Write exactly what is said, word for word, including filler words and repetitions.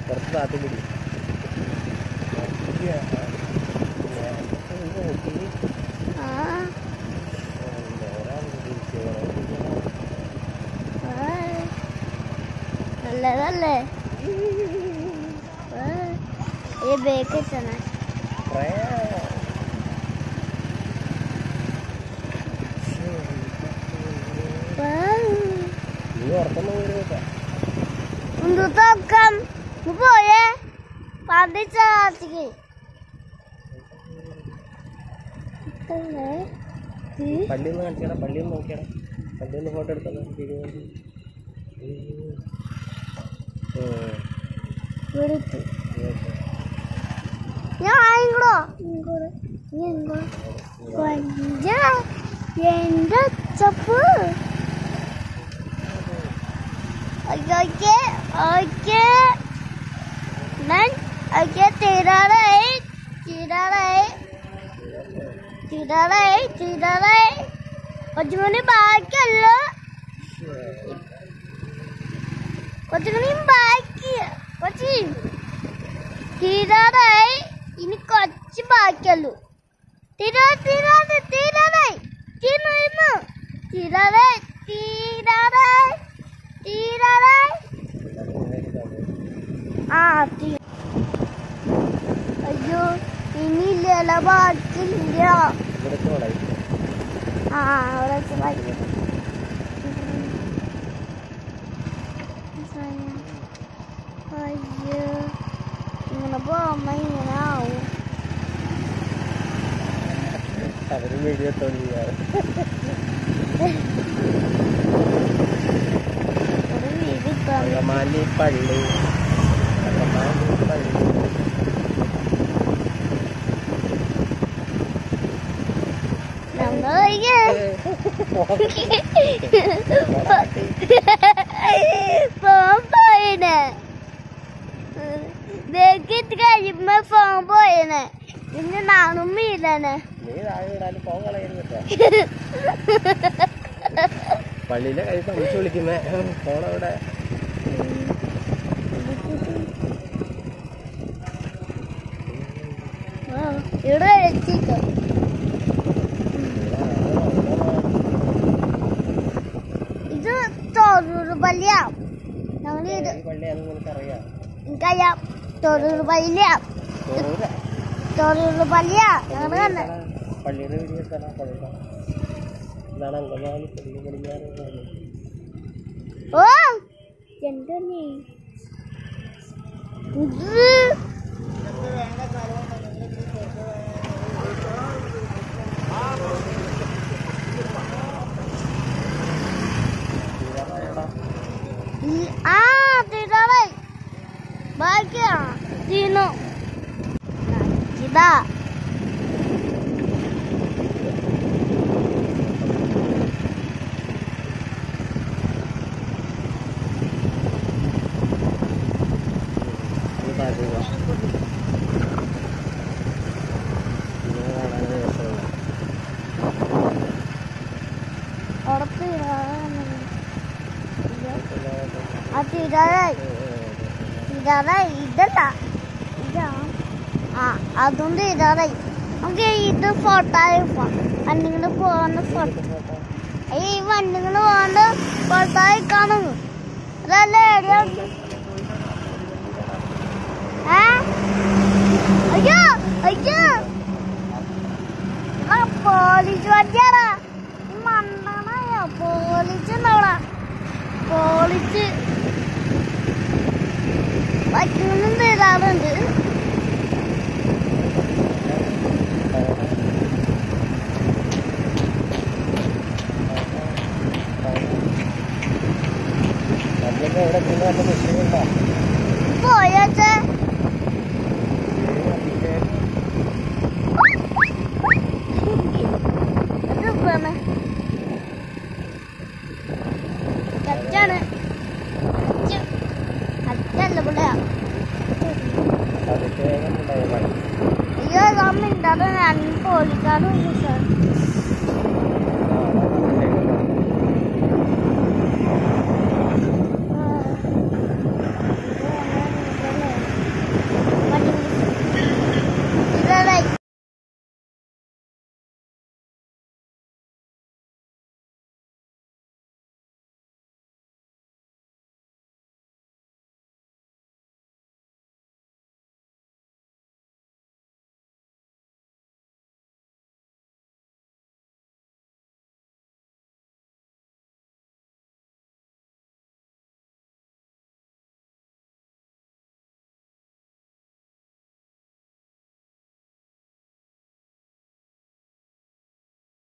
കുറച്ച് താത്തി പിടി നല്ലതല്ലേ ഈ ബേക്ക് തന്നെ Untukan, boleh, pandi cakap. പള്ളി ഒന്ന് കാണിക്കണം പള്ളി ഒന്ന് നോക്കിയാണ് പള്ളി ഒന്ന് ഫോട്ടോ എടുത്തല്ലോ എന്റെ ചപ്പ് ഓക്കെ ഓക്കെ ഞാൻ ഓക്കെ തീരാറായി തീരാറായി തീരാറായി തീരാറായി കുറച്ചുകൂടി ബാക്കിയല്ലോ കുറച്ചുകൂടി ബാക്കി കുറച്ച് തീരാറായി ഇനി കുറച്ച് ബാക്കിയല്ലോ തീരാ തീരാതെ തീരാറായി തീർന്നു തീരാറായി തീരാറായി തീരാറായി ആ അയ്യോ ഇനിയില്ല ബാക്കിയില്ല ആ അവിടെ അയ്യോ ഇങ്ങനെ പോകുമ്പോ ഇങ്ങനെ ആവും അവര് വീഡിയോ അങ്കമാലി പള്ളി അങ്കമാലി പള്ളി കഴിയുമ്പോ ഫോൺ പോയനെ പിന്നെ നാണും വീടനെ പള്ളിയിലെ കൈ പണിച്ച് വിളിക്കുന്നേ ഫോണവിടെ ഇവിടെ എത്തിക്കോ ഇത് തൊണ്ണൂറ് പള്ളിയാ ഞങ്ങൾ ഇത് എനിക്കറിയാം തൊണ്ണൂറ് പള്ളിയാ തൊണ്ണൂറ് പള്ളിയാ ഞങ്ങൾ തന്നെ പള്ളിയുടെ വീഡിയോ ഇതാണ് അങ്കമാലി പള്ളി പടിഞ്ഞാറ് ഓ എന്താ നീ ആ തീരാറായി ബാക്കിയാ തീർന്നു ഇതാ തീരാറായി തീരാറായി ഇതല്ല ഇതാ ആ അതും തീരാറായി നമുക്ക് ഇത് ഫോട്ടോ വണ്ടികൾ പോകുന്ന ഫോട്ടോ ഈ വണ്ടികൾ പോകുന്ന ഫോട്ടോ കാണും അതല്ലേ അയ്യോ അയ്യോ ആ പോലീസ് വണ്ടിയാടാ മണ്ണാണോ പോലീസ് ഉണ്ടാവടാ പോലീസ് വയ്ക്കൊന്നും തരാറുണ്ട് പോയാച്ചേ കച്ചാണ് കച്ചല്ല പിള്ളയാ അയ്യോ അമ്മ ഉണ്ടാകും ഞാൻ പോലിക്കാരും